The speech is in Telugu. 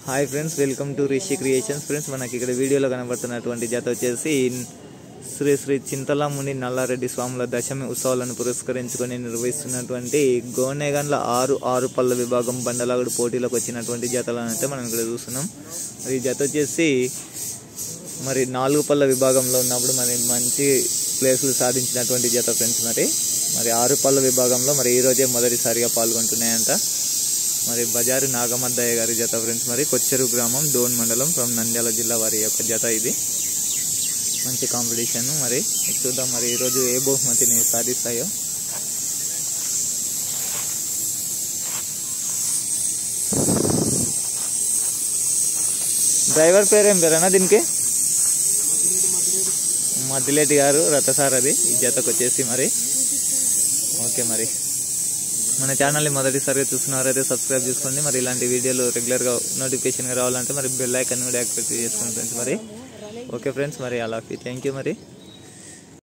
Hi friends, welcome to Rishi creations. Friends, మనకి ఇక్కడ వీడియోలో కనబడుతున్నటువంటి జత వచ్చేసి శ్రీ శ్రీ చింతలముని నల్లారెడ్డి స్వాముల దశమి ఉత్సవాలను పురస్కరించుకొని నిర్వహిస్తున్నటువంటి గోనెగండ్ల 6 పళ్ళ విభాగం బండలాగుడు పోటీలకు వచ్చినటువంటి జతలను అయితే మనం ఇక్కడ చూస్తున్నాం. ఈ జత వచ్చేసి మరి 4 పళ్ళ విభాగంలో ఉన్నప్పుడు మరి మంచి ప్లేసులు సాధించినటువంటి జత ఫ్రెండ్స్. మరి 6 పళ్ళ విభాగంలో మరి ఈరోజే మొదటిసారిగా పాల్గొంటున్నాయంట. మరి బజారు నాగమద్దయ్య గారి జత ఫ్రెండ్స్. మరి కొచ్చెరు గ్రామం, డోన్ మండలం, ఫ్రమ్ నంద్యాల జిల్లా వారి యొక్క జత ఇది. మంచి కాంపిటీషన్. మరి చూద్దాం మరి ఈరోజు ఏ బహుమతిని సాధిస్తాయో. డ్రైవర్ పేరేం పేరేనా దీనికి? మద్దిలేటి గారు రథసారథి ఈ జతకు వచ్చేసి. మరి ఓకే, మరి మన ఛానల్ని మొదటిసారిగా చూస్తున్నారైతే సబ్స్క్రైబ్ చేసుకోండి. మరి ఇలాంటి వీడియోలు రెగ్యులర్గా నోటిఫికేషన్గా రావాలంటే మరి బెల్ ఐకాన్ కూడా యాక్టివేట్ చేసుకోండి ఫ్రెండ్స్. మరి ఓకే ఫ్రెండ్స్, మరి అలాగే థ్యాంక్ యూ. మరి